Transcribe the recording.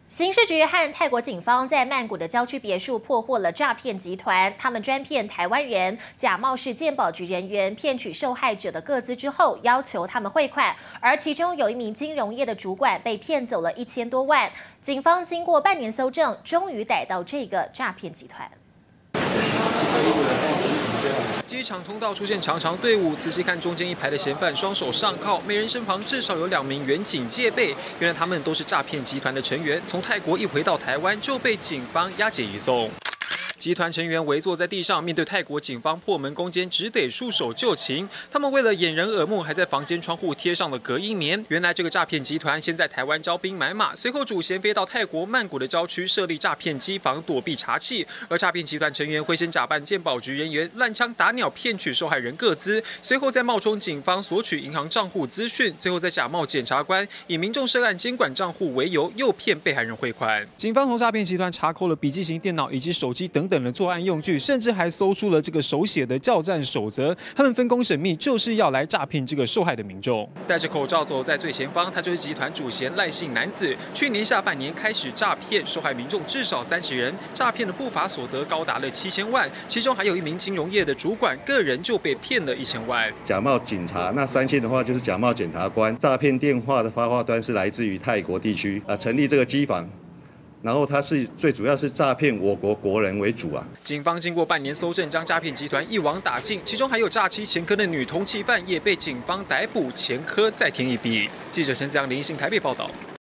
刑事局和泰国警方在曼谷的郊区别墅破获了诈骗集团，他们专骗台湾人，假冒是健保局人员，骗取受害者的个资之后，要求他们汇款。而其中有一名金融业的主管被骗走了1000多万。警方经过半年搜证，终于逮到这个诈骗集团。 机场通道出现长长队伍，仔细看中间一排的嫌犯双手上铐，每人身旁至少有2名员警戒备。原来他们都是诈骗集团的成员，从泰国一回到台湾就被警方押解移送。集团成员围坐在地上，面对泰国警方破门攻坚，只得束手就擒。他们为了掩人耳目，还在房间窗户贴上了隔音棉。原来这个诈骗集团先在台湾招兵买马，随后主嫌飞到泰国曼谷的郊区设立诈骗机房，躲避查缉。而诈骗集团成员会先假扮健保局人员，乱枪打鸟骗取受害人个资，随后再冒充警方索取银行账户资讯，最后再假冒检察官，以民众涉案监管账户为由，诱骗被害人汇款。警方从诈骗集团查扣了笔记型电脑以及手机等的作案用具，甚至还搜出了这个手写的教战守则。他们分工缜密，就是要来诈骗这个受害的民众。戴着口罩走在最前方，他就是集团主嫌赖姓男子。去年下半年开始诈骗，受害民众至少30人，诈骗的不法所得高达了7000万，其中还有一名金融业的主管，个人就被骗了1000万。 假冒警察，那3线的话就是假冒检察官。诈骗电话的发话端是来自于泰国地区成立这个机房。然后他是最主要是诈骗我国国人为主啊。 警方经过半年搜证，将诈骗集团一网打尽，其中还有诈欺前科的女通缉犯也被警方逮捕，前科再添一笔。记者陈子阳连线台北报道。